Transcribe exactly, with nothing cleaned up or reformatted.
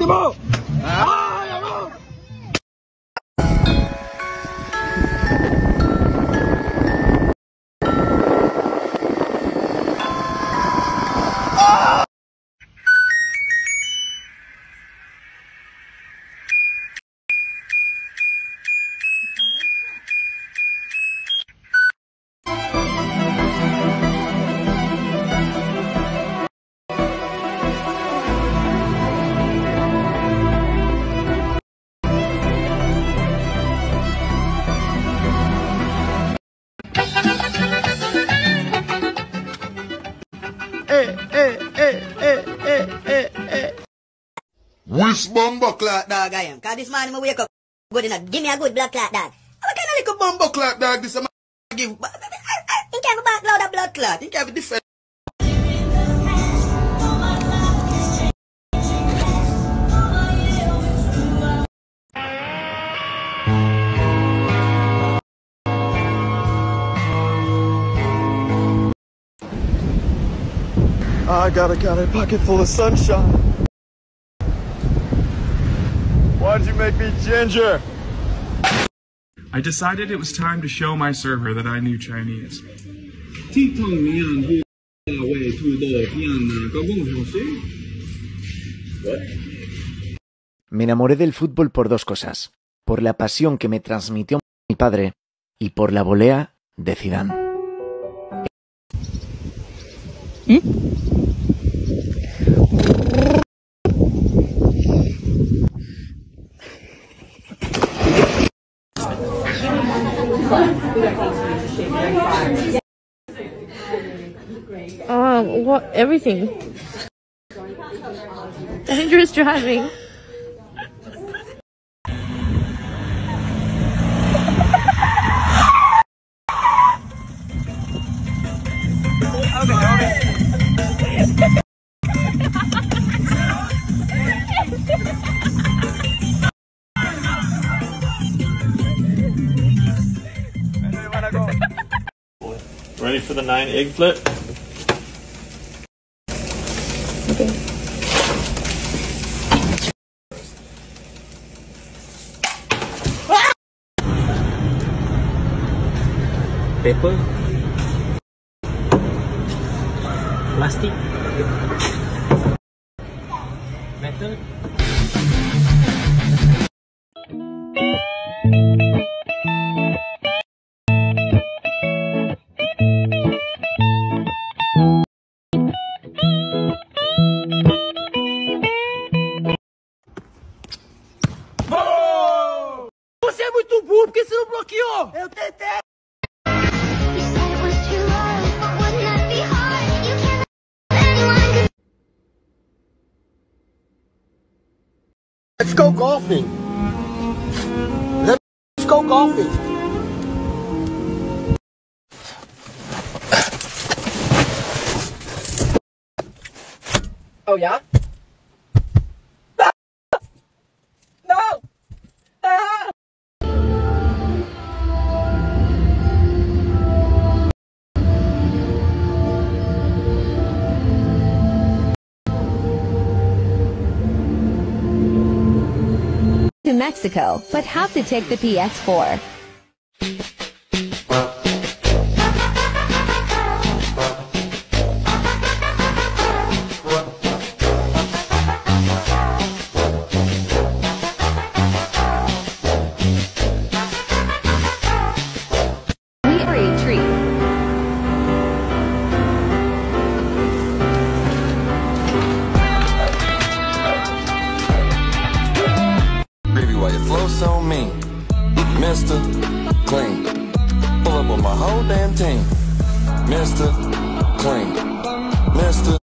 llamó! ¡Ah, llamó! Eh, eh, eh, eh, eh, eh, eh. Which bumbo clock Dog I am. Cause this morning I wake up good enough. Give me a good blood clot dog. What kind of little bumbo clock dog this a man give? Think I have a back load of blood clot. Think I have a different. I got a, got a pocket full of sunshine. Why'd you make me ginger? I decided it was time to show my server that I knew Chinese. ที่ท่องเมียนผู้เว่ทูโดเพียนก็คงทำซิ Me enamoré del fútbol por dos cosas, por la pasión que me transmitió mi padre y por la volea de Zidane. ¿Mm? Uh, what? Everything. Dangerous driving. Ready for the nine egg flip? Okay. Paper, plastic, metal. Você é muito burro, por que você não bloqueou? Eu tentei! Let's go golfing. Let's go golfing. Oh yeah? No! Ah! To Mexico, but have to take the P X four. We are a treat. Baby, why you flow so mean? Mister Clean. Pull up with my whole damn team. Mister Clean. Mister